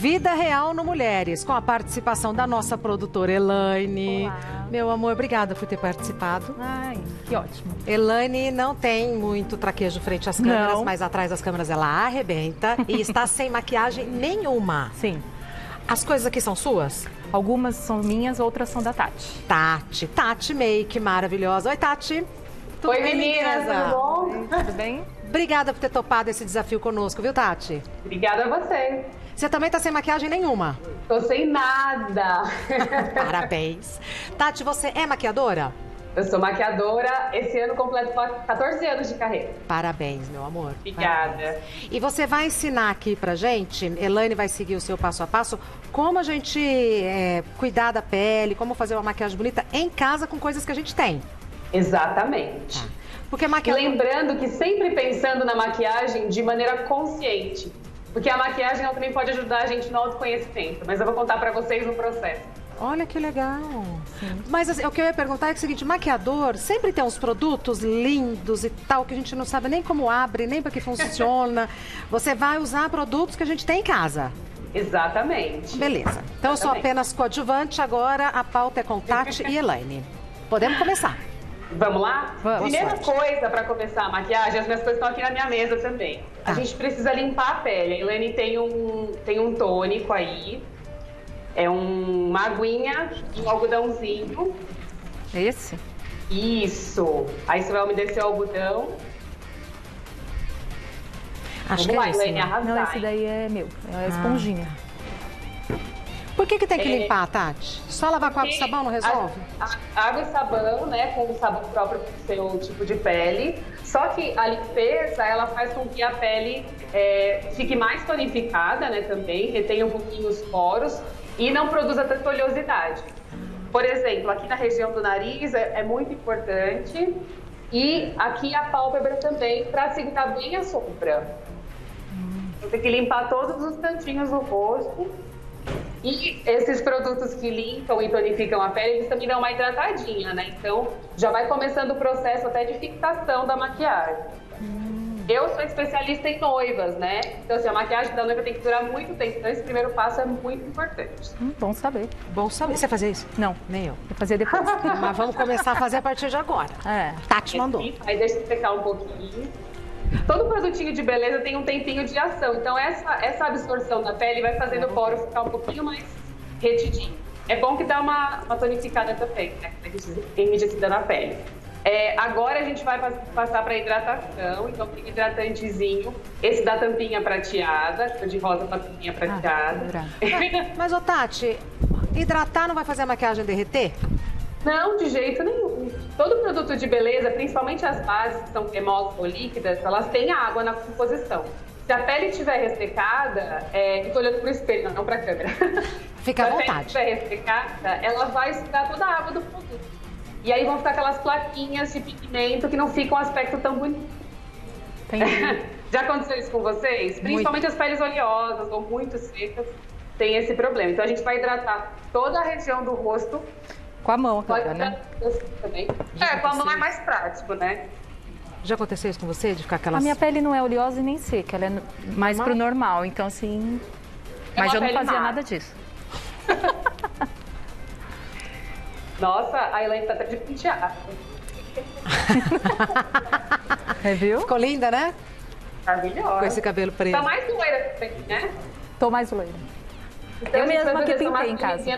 Vida Real no Mulheres, com a participação da nossa produtora Elaine. Olá. Meu amor, obrigada por ter participado. Ai, que ótimo. Elaine não tem muito traquejo frente às câmeras, Não. mas atrás das câmeras ela arrebenta e está sem maquiagem nenhuma. Sim. As coisas aqui são suas? Algumas são minhas, outras são da Tati. Tati Make, maravilhosa. Oi, Tati. Tudo Oi, bem, meninas, lindeza? tudo bom? Tudo bem? Obrigada por ter topado esse desafio conosco, viu, Tati? Obrigada a você. Você também tá sem maquiagem nenhuma. Tô sem nada. Parabéns. Tati, você é maquiadora? Eu sou maquiadora, esse ano completo 14 anos de carreira. Parabéns, meu amor. Obrigada. E você vai ensinar aqui pra gente, Elaine vai seguir o seu passo a passo, como a gente cuidar da pele, como fazer uma maquiagem bonita em casa com coisas que a gente tem. Exatamente. Tá. Porque E maquiagem... lembrando que sempre pensando na maquiagem de maneira consciente. Porque a maquiagem ela também pode ajudar a gente no autoconhecimento. Mas eu vou contar pra vocês o processo. Olha que legal. Mas assim, o que eu ia perguntar é o seguinte, maquiador sempre tem uns produtos lindos e tal, que a gente não sabe nem como abre, nem para que funciona. Você vai usar produtos que a gente tem em casa. Exatamente. Beleza. Então eu sou apenas coadjuvante, agora a pauta é com Tati e Elaine. Podemos começar. Vamos lá? Vamos. Primeira Boa coisa para começar a maquiagem, as minhas coisas estão aqui na minha mesa também. Tá. A gente precisa limpar a pele. A Elaine tem um tônico aí. É uma aguinha e um algodãozinho. Esse? Isso. Aí você vai umedecer o algodão. Acho Vamos que lá, é esse, Elaine, né? arrasar. Não, esse daí é meu. É a esponjinha. Por que tem que limpar, Tati? Só lavar com água e Porque sabão não resolve? a água e sabão, né, com o sabão próprio do seu tipo de pele. Só que a limpeza, ela faz com que a pele fique mais tonificada, né, também, retenha um pouquinho os poros e não produza tanta oleosidade. Por exemplo, aqui na região do nariz é muito importante e aqui a pálpebra também, para segurar bem a sombra. Então, tem que limpar todos os cantinhos do rosto. E esses produtos que limpam e tonificam a pele, eles também dão uma hidratadinha, né? Então, já vai começando o processo até de fixação da maquiagem. Eu sou especialista em noivas, né? Então, assim, a maquiagem da noiva tem que durar muito tempo. Então, esse primeiro passo é muito importante. Bom saber. Bom saber. Você fazia isso? Não, Nem eu. vou fazer depois. Mas vamos começar a fazer a partir de agora. É. Tati mandou. Aí deixa eu secar um pouquinho. Todo produtinho de beleza tem um tempinho de ação. Então, essa absorção da pele vai fazendo o poro ficar um pouquinho mais retidinho. É bom que dá uma tonificada também, né? Enrijecida na pele. Agora a gente vai passar para hidratação. Então, tem hidratantezinho. Esse da tampinha prateada, de rosa com a tampinha prateada. Mas, ô Tati, hidratar não vai fazer a maquiagem derreter? Não, de jeito nenhum. Todo produto de beleza, principalmente as bases que são cremosas ou líquidas, elas têm água na composição. Se a pele estiver ressecada, eu tô olhando pro espelho, não pra câmera. Fica à Se a pele vontade. estiver ressecada, ela vai sugar toda a água do produto. E aí vão ficar aquelas plaquinhas de pigmento que não ficam um aspecto tão bonito. Entendi. Já aconteceu isso com vocês? Principalmente as peles oleosas ou muito secas, tem esse problema. Então a gente vai hidratar toda a região do rosto. Com a mão Pode agora, né? também. Com a mão é mais prático, né? Já aconteceu isso com você? De ficar aquelas... A minha pele não é oleosa e nem seca, ela é mais pro normal, então assim... Mas uma eu não pele fazia mata. nada disso. Nossa, a Elaine tá até de penteado. Viu? Ficou linda, né? Maravilhosa. Com esse cabelo preto. Tá mais loira também, né? Tô mais loira. Então, Eu a gente mesma vai que fazer essa pintei em casa. mascarinha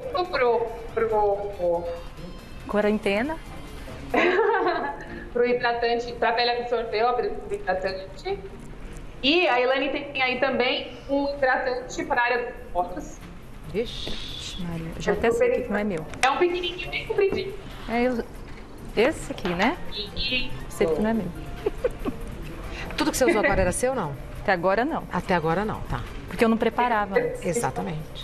pro hidratante, pra pele absorver o hidratante. E a Elaine tem aí também um hidratante para a área dos poros. Vixe. Maria, eu já até sei que não é meu. É um pequenininho bem compridinho. Esse aqui, né? E Sei que não é meu. Tudo que você usou agora era seu ou não? Até agora não, Até agora não, tá. porque eu não preparava antes. Exatamente.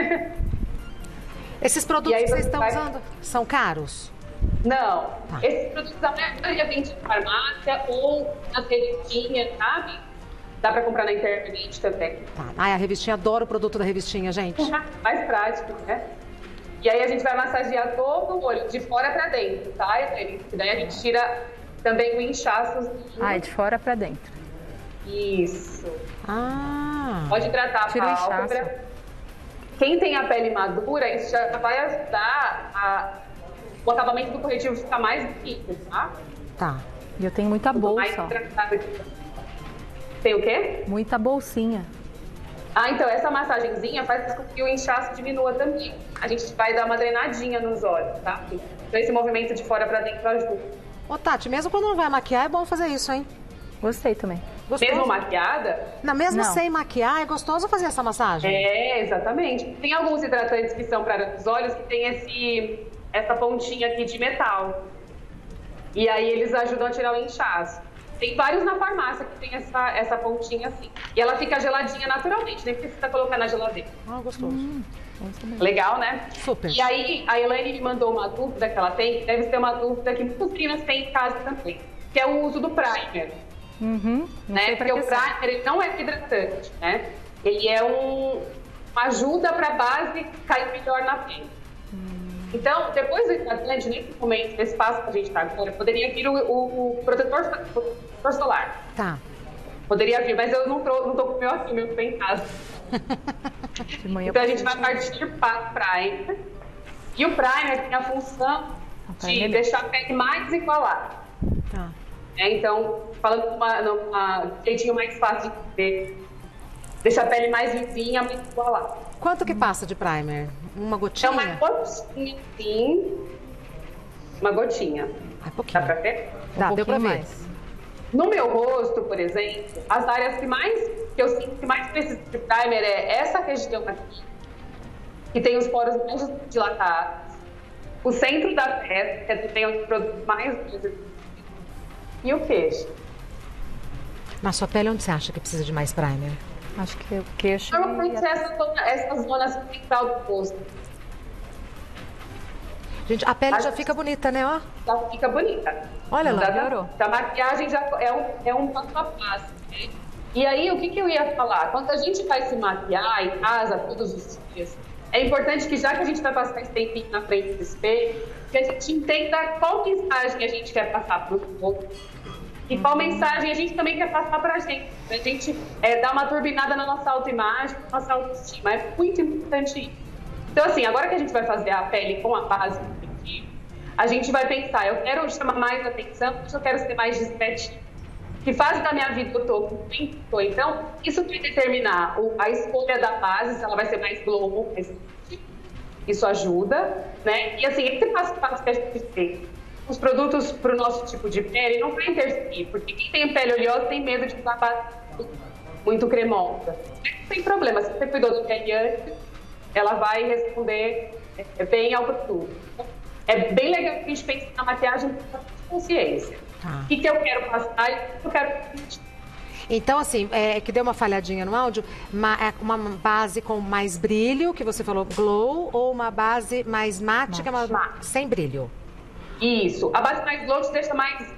Esses produtos E aí que vocês você estão vai- usando são caros? Não, Tá. esses produtos a maioria vende em farmácia ou nas revistinhas, sabe? Dá pra comprar na internet também. Tá. Ai, a revistinha, adoro o produto da revistinha, gente. Mais prático, né? E aí a gente vai massagear todo o olho, de fora pra dentro, tá? E daí a gente tira também o inchaço. Ah, é de fora pra dentro. Isso. Ah, Pode hidratar a Tira o pálpebra. Quem tem a pele madura, isso já vai ajudar o acabamento do corretivo ficar mais bonito, tá? Tá. E eu tenho muita Mais bolsa. hidratado aqui. Tem o quê? Muita bolsinha. Então essa massagenzinha faz com que o inchaço diminua também. A gente vai dar uma drenadinha nos olhos, tá? Então esse movimento de fora pra dentro ajuda. Ô, Tati, mesmo quando não vai maquiar, é bom fazer isso, hein? Gostei também. Gostoso. Mesmo maquiada? Não, mesmo Não. sem maquiar, é gostoso fazer essa massagem? Exatamente. Tem alguns hidratantes que são para os olhos que tem essa pontinha aqui de metal. E aí eles ajudam a tirar o inchaço. Tem vários na farmácia que tem essa pontinha assim. E ela fica geladinha naturalmente, nem precisa colocar na geladeira. Gostoso. Legal, né? Super. E aí a Elaine me mandou uma dúvida que ela tem, que deve ser uma dúvida que muitas meninas têm em casa também, que é o uso do primer. Não Né? sei pra Porque o que serve. primer ele não é hidratante, né? Ele é uma ajuda para a base cair melhor na pele. Então, depois do hidratante, nesse momento, nesse passo que a gente está agora, poderia vir o protetor solar. Tá. Poderia vir, mas eu não tô com o meu aqui, o meu tá em casa. De manhã Então a eu gente vai partir para o primer. E o primer tem a função de deixar a pele mais igualada. Tá. Então, falando num jeitinho mais fácil de ver, deixa a pele mais lisinha, mais igualada. Quanto que passa de primer? Uma gotinha? Então, uma gotinha, sim. Uma gotinha. É pouquinho. Dá pra ver? Dá, deu pra ver. mais. No meu rosto, por exemplo, as áreas que eu sinto que mais precisa de primer é essa região aqui, que tem os poros mais dilatados, o centro da testa, que tem os produtos mais e o queixo. Na sua pele, onde você acha que precisa de mais primer? Acho que o queixo. Normalmente essa zona central do rosto Gente, a pele já fica bonita, né? Ó. já fica bonita. Olha lá. melhorou. A maquiagem já é um passo a passo. Né? E aí, o que eu ia falar? Quando a gente vai se maquiar em casa todos os dias, é importante que, já que a gente vai passar esse tempinho na frente do espelho, que a gente entenda qual mensagem a gente quer passar para o outro e qual mensagem a gente também quer passar para a gente. Pra gente dar uma turbinada na nossa autoimagem, na nossa autoestima. É muito importante isso. Então, assim, agora que a gente vai fazer a pele com a base do objetivo, a gente vai pensar, eu quero chamar mais atenção, eu quero ser mais discretinho. Que fase da minha vida eu tô, com quem eu tô. Então, isso vai determinar a escolha da base, se ela vai ser mais glow, mais... Isso ajuda, né? E assim, esse passo a passo que a gente tem, os produtos para o nosso tipo de pele não vai interferir, porque quem tem pele oleosa tem medo de usar base muito cremosa. Não tem problema, se você cuidou da pele antes, ela vai responder bem ao produto. É bem legal que a gente pense na maquiagem com consciência. Tá. O que eu quero passar e o que eu quero sentir. Então, assim, que deu uma falhadinha no áudio, uma base com mais brilho, que você falou glow, ou uma base mais mate, que é sem brilho? Isso. A base mais glow te deixa mais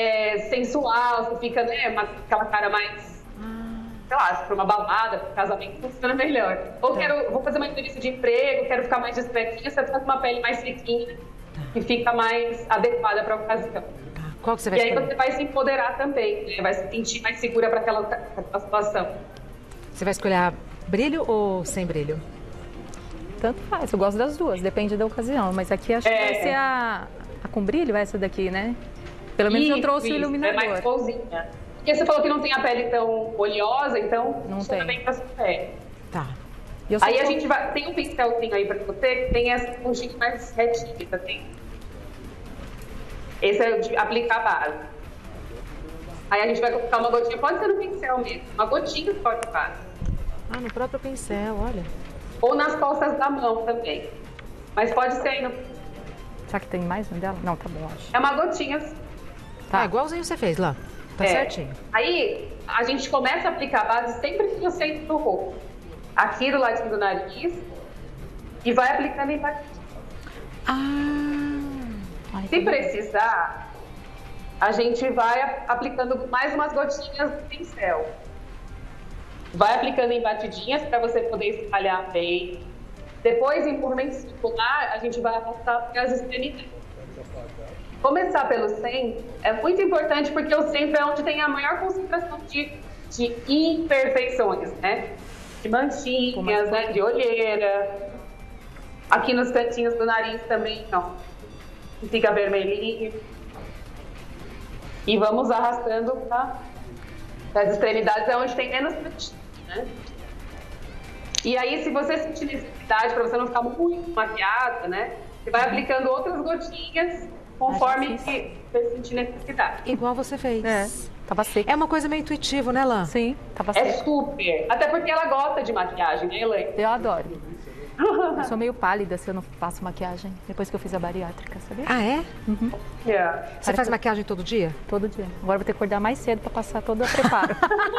sensual, você fica, né, aquela cara mais... sei lá, se for uma balada, para casamento, funciona melhor. Ou vou fazer uma entrevista de emprego, quero ficar mais discretinha, você fica com uma pele mais sequinha, que fica mais adequada para a ocasião. Qual que você vai E aí escolher? você vai se empoderar também, né? Vai se sentir mais segura para aquela situação. Você vai escolher brilho ou sem brilho? Tanto faz, eu gosto das duas, depende da ocasião. Mas aqui acho que vai ser a com brilho, essa daqui, né? Pelo menos eu trouxe o iluminador. É mais florzinha. Porque você falou que não tem a pele tão oleosa, então Não funciona tem. bem pra sua pele. Tá. E eu Aí sou- a gente vai... Tem um pincelzinho aí pra você que tem essa pontinha mais retinha, tá? Esse é o de aplicar a base. Aí a gente vai colocar uma gotinha, pode ser no pincel mesmo, uma gotinha só de base. Ah, no próprio pincel, olha. Ou nas costas da mão também. Mas pode ser aí no... Será que tem mais um dela? Não, tá bom, acho. É uma gotinha assim. Tá. Igualzinho você fez lá. Tá certinho. Aí a gente começa a aplicar a base sempre no centro do rosto. Aqui do ladinho do nariz. E vai aplicando embaixo. Ai, Se tá bom. precisar, a gente vai aplicando mais umas gotinhas do pincel. Vai aplicando em batidinhas para você poder espalhar bem. Depois, em movimento circular, a gente vai arrastar para as extremidades. Começar pelo centro é muito importante porque o centro é onde tem a maior concentração de de imperfeições, né? De manchinhas, né? De olheira. Aqui nos cantinhos do nariz também, ó, fica vermelhinho. E vamos arrastando para as extremidades, é onde tem menos cantinho, né? E aí, se você sentir necessidade, para você não ficar muito maquiada, né? Você vai aplicando outras gotinhas conforme que você sentir necessidade. Igual você fez. É, tava seco. É uma coisa meio intuitiva, né, Lã? Sim, tava É seco. super. Até porque ela gosta de maquiagem, né, Elaine? Eu adoro. Eu sou meio pálida se eu não faço maquiagem, depois que eu fiz a bariátrica, sabia? Ah, é? Yeah. Você faz maquiagem todo dia? Todo dia. Agora eu vou ter que acordar mais cedo para passar todo o preparo.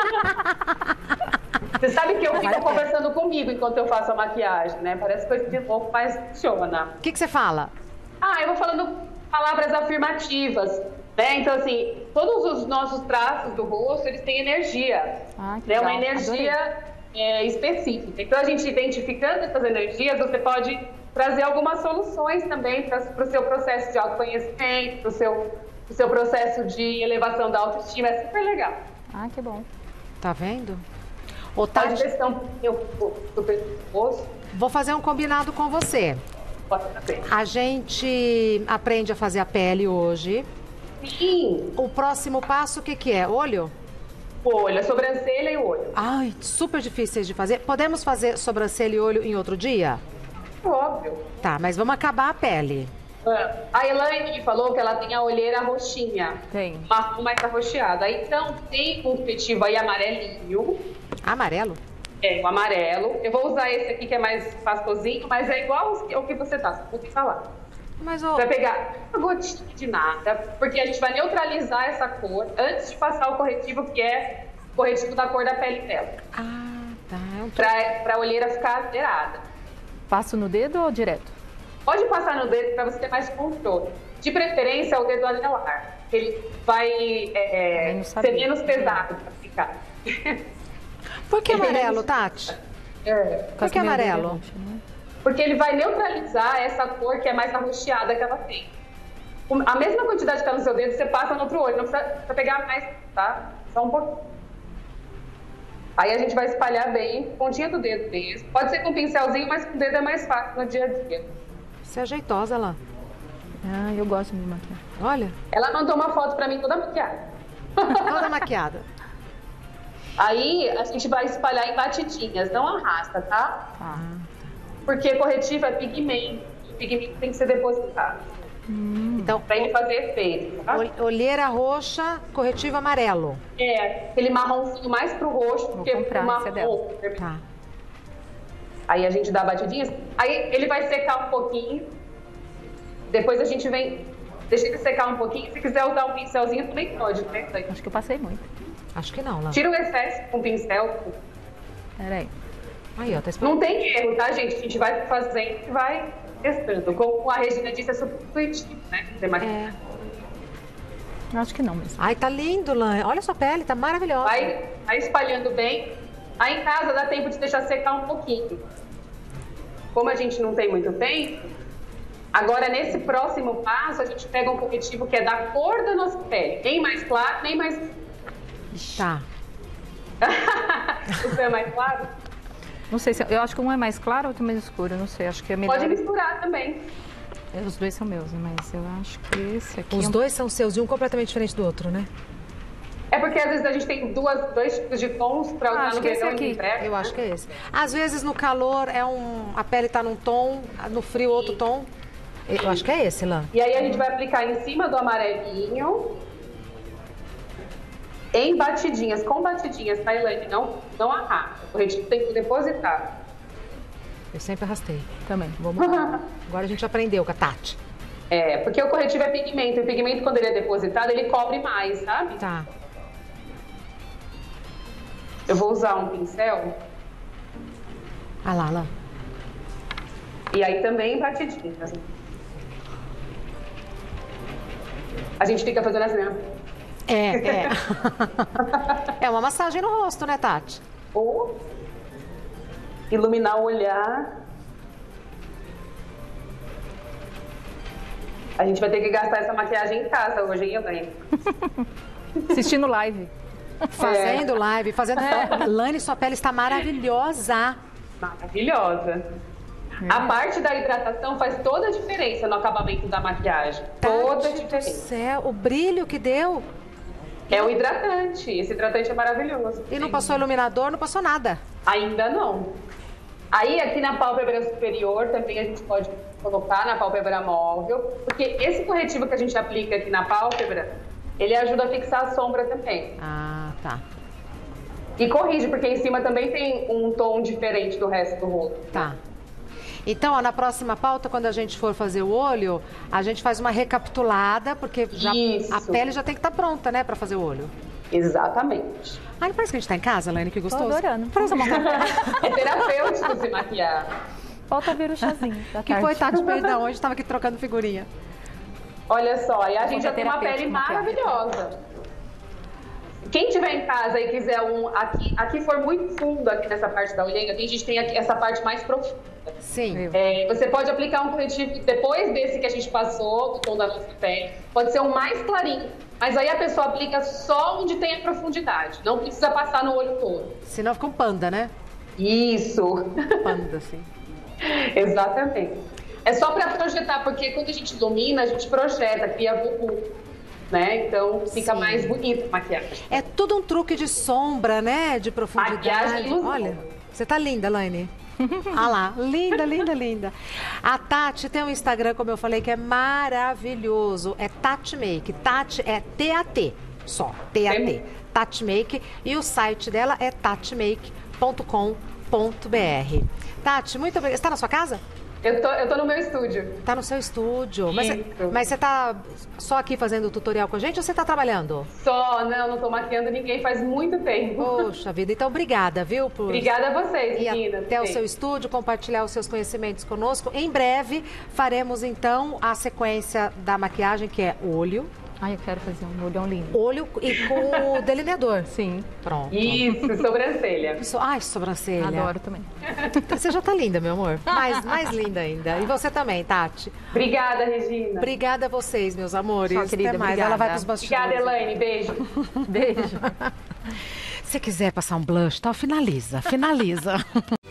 Você sabe que eu fico conversando comigo enquanto eu faço a maquiagem, né? Parece coisa de louco, mas funciona. O que você fala? Eu vou falando palavras afirmativas, né? Então, assim, todos os nossos traços do rosto, eles têm energia. Que né? Uma legal. energia específica. Então, a gente identificando essas energias, você pode trazer algumas soluções também para o seu processo de autoconhecimento, para o seu processo de elevação da autoestima. É super legal. Que bom. Tá vendo? Ô, Pode Tati, testar um pouquinho do pescoço. vou fazer um combinado com você. Pode fazer. A gente aprende a fazer a pele hoje. Sim. O próximo passo, o que que é? Olho? O olho, a sobrancelha e o olho. Ai, super difíceis de fazer. Podemos fazer sobrancelha e olho em outro dia? Óbvio. Tá, mas vamos acabar a pele. A Elaine me falou que ela tem a olheira roxinha. Tem. Marrom mais arroxeada. Então, tem um corretivo aí amarelinho. Amarelo? O amarelo. Eu vou usar esse aqui que é mais pastosinho, mas é igual ao que você tá, só vou te falar. Mas, Você vai pegar uma gotinha de nada, porque a gente vai neutralizar essa cor antes de passar o corretivo, que é o corretivo da cor da pele dela. tá. Pra olheira ficar zerada. Passo no dedo ou direto? Pode passar no dedo para você ter mais controle. De preferência, o dedo anelar. Ele vai ser menos pesado para ficar. Por que amarelo, Tati? Por que amarelo? Porque ele vai neutralizar essa cor que é mais arroxeada que ela tem. A mesma quantidade que está no seu dedo, você passa no outro olho. Não precisa pegar mais, tá? Só um pouquinho. Aí a gente vai espalhar bem, pontinha do dedo mesmo. Pode ser com um pincelzinho, mas com o dedo é mais fácil no dia a dia. Você é jeitosa, lá. Eu gosto de me maquiar. Olha. Ela mandou uma foto pra mim toda maquiada. Toda maquiada. Aí a gente vai espalhar em batidinhas, não arrasta, tá? Porque corretivo é pigmento. O pigmento tem que ser depositado. Então, Pra ele fazer efeito, tá? olheira roxa, corretivo amarelo. Aquele marronzinho mais pro roxo do que pro comprar, esse é marrom. Tá. Aí a gente dá batidinhas. Aí ele vai secar um pouquinho. Depois a gente vem... Deixa ele secar um pouquinho. Se quiser usar um pincelzinho, também pode, né? Acho que eu passei muito. Acho que não, lá. Tira o excesso com o pincel. Peraí. Aí, ó, tá Não tem erro, tá, gente? A gente vai fazendo e vai testando. Como a Regina disse, é super intuitivo, né? Você maquiagem. Acho que não mesmo. Ai, tá lindo, Lã. Olha a sua pele, tá maravilhosa. Vai espalhando bem. Aí em casa dá tempo de deixar secar um pouquinho. Como a gente não tem muito tempo, agora nesse próximo passo a gente pega um corretivo que é da cor da nossa pele. Nem mais claro, nem mais... Tá. O seu é mais claro? Não sei se... Eu acho que um é mais claro, outro mais escuro. Não sei, acho que é melhor... Pode misturar também. Os dois são meus, né? Mas eu acho que esse aqui... Os dois são seus e um completamente diferente do outro, né? É porque às vezes a gente tem dois tipos de tons para usar acho no que esse verão e aqui. no inverno. Eu acho que é esse. Às vezes no calor a pele tá num tom, no frio outro tom. Eu acho que é esse, Lã. E aí a gente vai aplicar em cima do amarelinho, em batidinhas, com batidinhas, tá, Elaine? Não arrasta. O corretivo tem que depositar. Eu sempre arrastei. Também, vamos lá. Agora a gente aprendeu com a Tati. Porque o corretivo é pigmento. E o pigmento, quando ele é depositado, ele cobre mais, sabe? Tá. Eu vou usar um pincel. Ah lá. E aí também batidinhas. A gente fica fazendo assim, né? É uma massagem no rosto, né, Tati? Ou iluminar o olhar. A gente vai ter que gastar essa maquiagem em casa hoje, hein, Elaine? Assistindo live. Fazendo live, fazendo... Lani, sua pele está maravilhosa. Maravilhosa. A parte da hidratação faz toda a diferença no acabamento da maquiagem. Toda a diferença. Do céu, o brilho que deu. É o hidratante. Esse hidratante é maravilhoso. E não passou iluminador, não passou nada. Ainda não. Aí aqui na pálpebra superior também a gente pode colocar na pálpebra móvel, porque esse corretivo que a gente aplica aqui na pálpebra, ele ajuda a fixar a sombra também. Ah, tá. E corrige, porque em cima também tem um tom diferente do resto do rosto. Tá. Então, ó, na próxima pauta, quando a gente for fazer o olho, a gente faz uma recapitulada, porque já, a pele já tem que estar pronta, né, pra fazer o olho. Exatamente. Ai, parece que a gente tá em casa, Lani, que gostoso. Tô adorando. É terapêutico se maquiar. Falta ver o chazinho da Que tarde. foi, Tati? Perdão, hoje tava aqui trocando figurinha. Olha só, e a gente já tem uma pele terapêutico, maravilhosa. Quem tiver em casa e quiser aqui for muito fundo aqui nessa parte da olheira, a gente tem aqui essa parte mais profunda. Sim. Você pode aplicar um corretivo depois desse que a gente passou, do tom da nossa pele, pode ser um mais clarinho, mas aí a pessoa aplica só onde tem a profundidade, não precisa passar no olho todo. Senão fica um panda, né? Isso. Panda, sim. Exatamente. É só para projetar, porque quando a gente ilumina, a gente projeta, cria volume. Né? Então fica mais bonita a maquiagem. É tudo um truque de sombra, né? De profundidade. Maquiagem ilusão. Olha, você tá linda, Lani. Ah lá, linda, linda, linda. A Tati tem um Instagram, como eu falei, que é maravilhoso. É Tati Make. Tati é T-A-T, só. T-A-T. Tati Make. E o site dela é tatimake.com.br. Tati, muito obrigada. Você tá na sua casa? Eu tô no meu estúdio. Tá no seu estúdio. Isso. Mas você tá só aqui fazendo o tutorial com a gente ou você tá trabalhando? Só, não tô maquiando ninguém faz muito tempo. Poxa vida, então obrigada, viu? Obrigada a vocês, E meninas. até o seu estúdio, compartilhar os seus conhecimentos conosco. Em breve, faremos então a sequência da maquiagem, que é olho. Ai, eu quero fazer um olhão lindo. Olho e com o delineador. Sim. Pronto. Isso, sobrancelha. Ai, sobrancelha. Adoro também. Você já tá linda, meu amor. Mais linda ainda. E você também, Tati. Obrigada, Regina. Obrigada a vocês, meus amores. Tchau, querida, Até mais. obrigada. Ela vai pros bastidores. Obrigada, Elaine. Beijo. Beijo. Se quiser passar um blush, tal, finaliza.